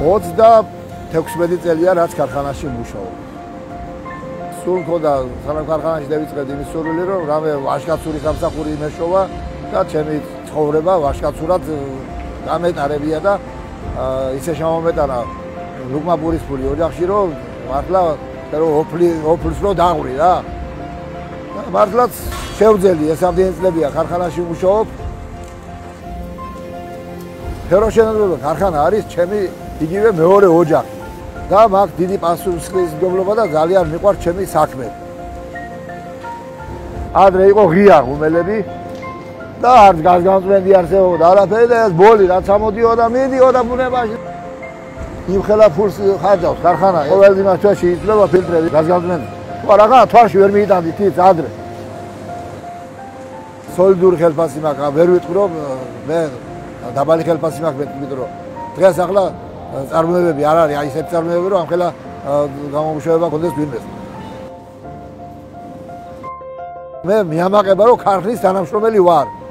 26 წელია რაც ქარხანაში მუშაობ. სულ მქონდა სანამ ქარხანაში დავიწყეთ იმის სურვილი რომ რამე ვაშკაცური სამსახური იმეშოვა და ჩემი ცხოვრება ვაშკაცურად გამეტარებია და ისე შემომეტანა ლუკმაპურის ფული ოჯახში რომ მართლა ოფლს რო დაღვრი რა. მართლაც შევძელი ეს ამდენი წლებია ქარხანაში მუშაობ. ფეროშენებობა ქარხანა არის ჩემი იგივე მეორე ოჯახი და მაგ დიდი პასუხისმგებლობა და ძალიან მიყვარს ჩემი საქმე. ადრე იყო ღია ღუმელები და არც გაზგანწმენდი არსებობდა არაფერი და ეს ბოლი რაც ამოდიოდა და მიდიოდა ბუნებაში. იმხელა ფულს ხარჯავს ქარხანა ყოველ იმას თვეში იწლება ფილტრები გაზგანწმენდი. რა თვალში ვერ მიიტანდი თიც ადრე. სოლიდური ხელფასი მაქვს ვერ ვიტყვი რომ მე დაბალი ხელფასი მაქვს მეტყვი რომ დღეს ახლა წარმოებები არ არის აი ესეთი წარმოებები რომ ამხელა გამომუშავება კონდეს გვინდეს. მე მიამაყება რომ ქარხნის თანამშრომელი ვარ.